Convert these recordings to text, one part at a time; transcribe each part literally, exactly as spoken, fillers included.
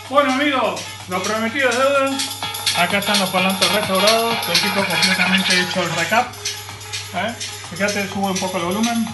Bueno amigos, lo prometido es deuda. Acá están los parlantes restaurados, el equipo completamente hecho el recap. ¿Eh? Fíjate, sube un poco el volumen.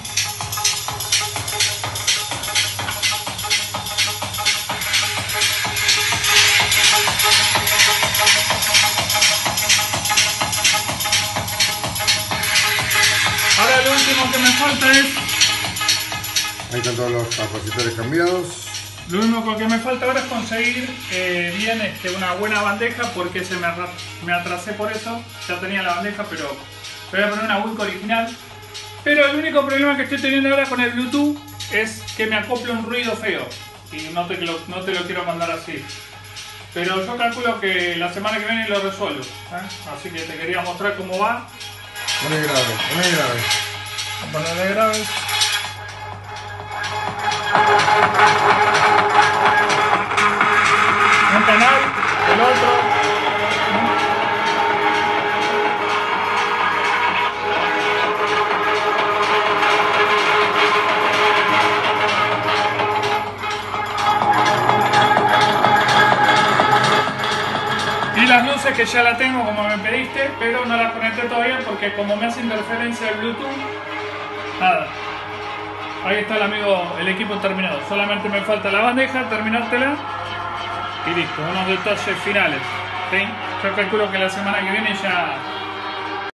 Ahora lo último que me falta es... Ahí están todos los capacitores cambiados. Lo único que me falta ahora es conseguir eh, bien este, una buena bandeja, porque se me, me atrasé por eso. Ya tenía la bandeja, pero voy a poner una Wico original. Pero el único problema que estoy teniendo ahora con el Bluetooth es que me acople un ruido feo. Y no te lo, no te lo quiero mandar así. Pero yo calculo que la semana que viene lo resuelvo. ¿eh? Así que te quería mostrar cómo va. Muy grave, muy grave. Vamos a ponerle grave. Un canal, el otro. Y las luces que ya la tengo como me pediste, pero no las conecté todavía porque como me hace interferencia el Bluetooth, nada. Ahí está el amigo, el equipo terminado. Solamente me falta la bandeja, terminártela y listo, unos detalles finales. ¿Sí? Yo calculo que la semana que viene ya